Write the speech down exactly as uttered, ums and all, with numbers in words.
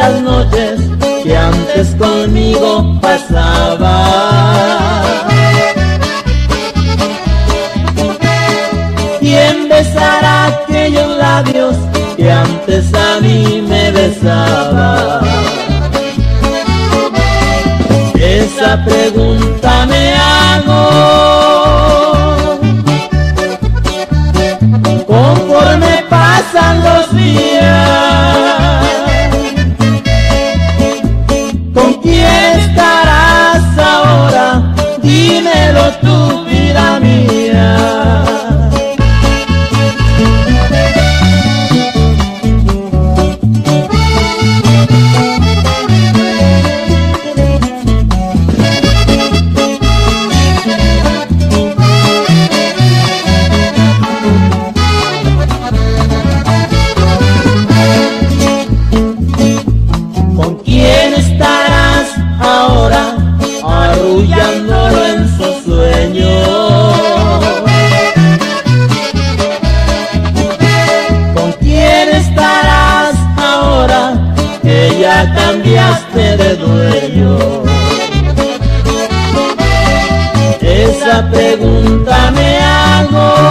las noches que antes conmigo pasaba. ¿Quién besará aquellos labios que antes a mí me besaba? Esa pregunta me hago conforme pasan los días. ¿Con quién estarás ahora? Dímelo tú, vida mía. Arrullándolo en sus sueños. ¿Con quién estarás ahora que ya cambiaste de dueño? Esa pregunta me hago